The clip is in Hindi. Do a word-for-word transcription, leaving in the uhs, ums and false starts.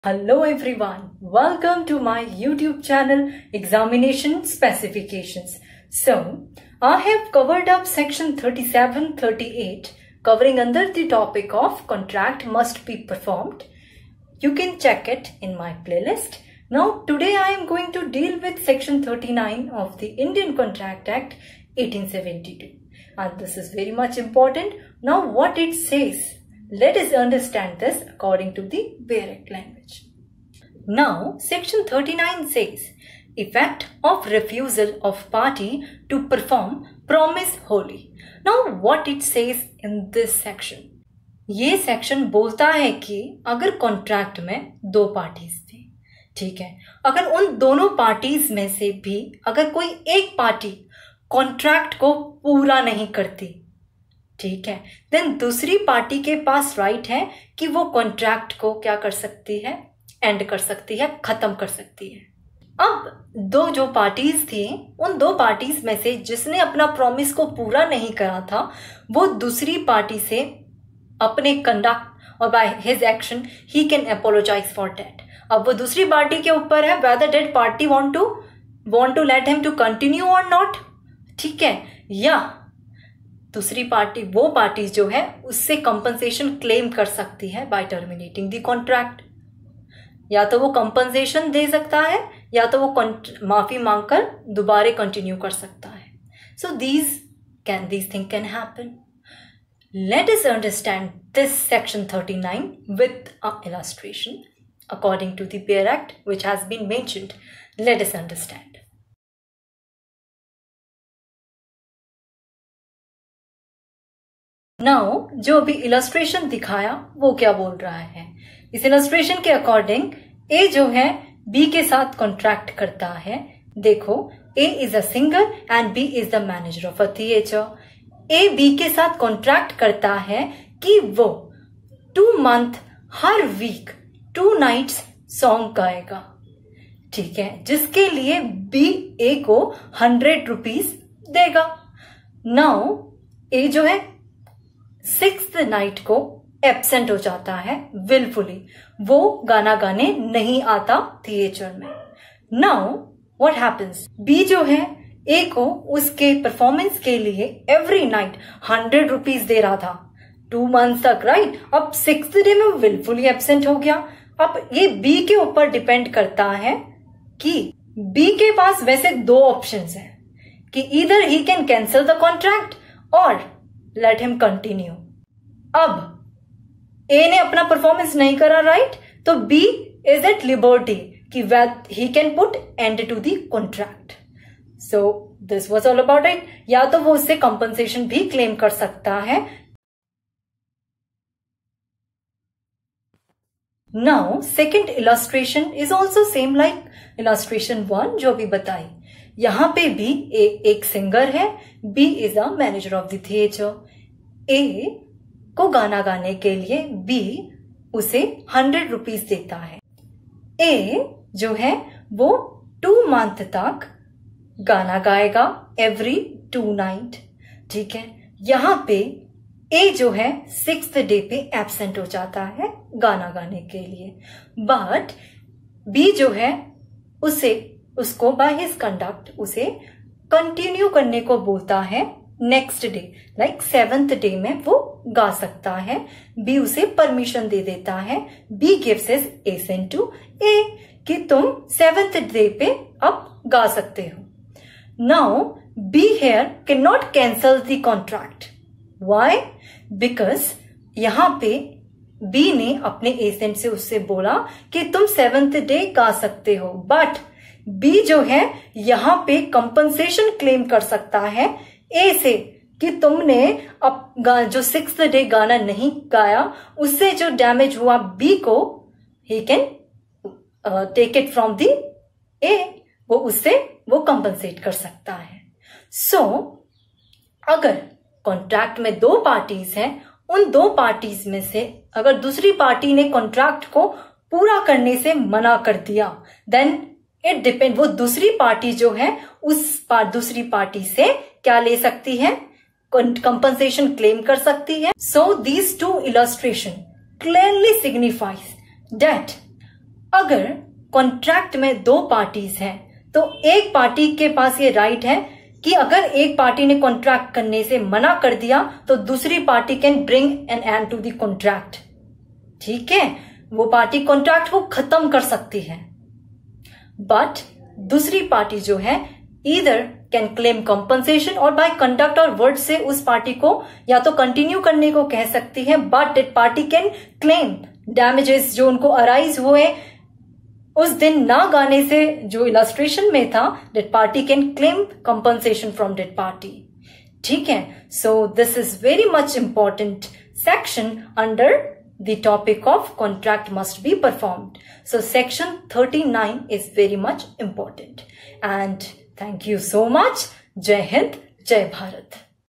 Hello everyone, welcome to my YouTube channel Examination Specifications. So, I have covered up section thirty-seven thirty-eight covering under the topic of contract must be performed. You can check it in my playlist. Now today I am going to deal with section thirty-nine of the Indian Contract Act eighteen seventy-two. And this is very much important. Now what it says, let us understand this according to the Bare Act language. Now, section thirty-nine says, effect of refusal of party to perform promise wholly. Now, what it says in this section? ये section बोलता है कि अगर contract में दो parties थे, ठीक है, अगर उन दोनों parties में से भी अगर कोई एक party contract को पूरा नहीं करती, ठीक है, देन दूसरी पार्टी के पास राइट है कि वो कॉन्ट्रैक्ट को क्या कर सकती है, एंड कर सकती है, खत्म कर सकती है. अब दो जो पार्टीज थी, उन दो पार्टीज में से जिसने अपना प्रॉमिस को पूरा नहीं करा था, वो दूसरी पार्टी से अपने कंडक्ट और by his action he can apologise for that. अब वो दूसरी पार्टी के ऊपर है whether that party want to want to let him to continue और नॉट, ठीक है, या दूसरी पार्टी वो पार्टी जो है उससे कंपनसेशन क्लेम कर सकती है बाय टर्मिनेटिंग द कॉन्ट्रैक्ट. या तो वो कंपनसेशन दे सकता है या तो वो माफी मांगकर दोबारा कंटिन्यू कर सकता है. So these can these thing can happen. Let us understand this section thirty-nine with a illustration according to the bare act which has been mentioned. Let us understand. Now जो अभी इलस्ट्रेशन दिखाया वो क्या बोल रहा है? इस इलस्ट्रेशन के अकॉर्डिंग ए जो है बी के साथ कॉन्ट्रैक्ट करता है. देखो, A is a singer and B is the manager of a theatre. A B के साथ कॉन्ट्रैक्ट करता है कि वो टू मंथ हर वीक टू नाइट्स सॉन्ग गाएगा, ठीक है, जिसके लिए बी ए को हंड्रेड रुपीज देगा. नाउ ए जो है सिक्स्थ नाइट को एब्सेंट हो जाता है विलफुली, वो गाना गाने नहीं आता थिएटर में. नाउ व्हाट हैपेंस, बी जो है ए को उसके परफॉर्मेंस के लिए एवरी नाइट हंड्रेड रुपीज दे रहा था टू मंथ्स तक, राइट. अब सिक्स्थ डे में विलफुली एब्सेंट हो गया. अब ये बी के ऊपर डिपेंड करता है कि बी के पास वैसे दो ऑप्शंस हैं कि either he can cancel the contract और लेट हिम कंटिन्यू. अब ए ने अपना परफॉर्मेंस नहीं करा, राइट, तो बी इज एट लिबर्टी कि he can put end to the contract. So this was all about it. या तो वो उससे कंपनसेशन भी क्लेम कर सकता है. Now second illustration is also same like illustration one जो अभी बताई. यहां पे भी ए एक सिंगर है, B is a manager of the theatre. A को गाना गाने के लिए बी उसे हंड्रेड रुपीज देता है. ए जो है वो टू मंथ तक गाना गाएगा एवरी टू नाइट, ठीक है. यहां पे ए जो है सिक्स्थ डे पे एब्सेंट हो जाता है गाना गाने के लिए, बट बी जो है उसे उसको बाय हिज कंडक्ट उसे कंटिन्यू करने को बोलता है next day, like seventh day में वो गा सकता है. बी उसे परमिशन दे देता है. B gives his assent to A कि तुम सेवेंथ डे पे अब गा सकते हो. Now B here can not cancel the contract. Why? Because यहां पे बी ने अपने एसेंट से उससे बोला कि तुम सेवेंथ डे गा सकते हो, बट बी जो है यहां पे कंपनसेशन क्लेम कर सकता है ए से कि तुमने अब जो सिक्स्थ डे गाना नहीं गाया उससे जो डैमेज हुआ बी को he can take it from the A, वो उससे वो कंपनसेट कर सकता है. सो so, अगर कॉन्ट्रैक्ट में दो पार्टीज हैं, उन दो पार्टीज में से अगर दूसरी पार्टी ने कॉन्ट्रैक्ट को पूरा करने से मना कर दिया, देन इट डिपेंड, वो दूसरी पार्टी जो है उस पार, दूसरी पार्टी से क्या ले सकती है, कंपनसेशन क्लेम कर सकती है. So these two illustration clearly signifies that अगर कॉन्ट्रैक्ट में दो पार्टीज हैं तो एक पार्टी के पास ये राइट है कि अगर एक पार्टी ने कॉन्ट्रैक्ट करने से मना कर दिया तो दूसरी party can bring an end to the contract. ठीक है, वो पार्टी कॉन्ट्रैक्ट को खत्म कर सकती है। बट दूसरी पार्टी जो है ईदर कैन क्लेम कंपनसेशन और बाय कंडक्ट और वर्ड से उस पार्टी को या तो कंटिन्यू करने को कह सकती है, but that party can claim damages जो उनको अराइज हुए उस दिन ना गाने से, जो इलस्ट्रेशन में था, that party can claim compensation from that party. ठीक है, so this is very much important section under the topic of contract must be performed. So section thirty-nine is very much important. And thank you so much. Jai Hind, Jai Bharat.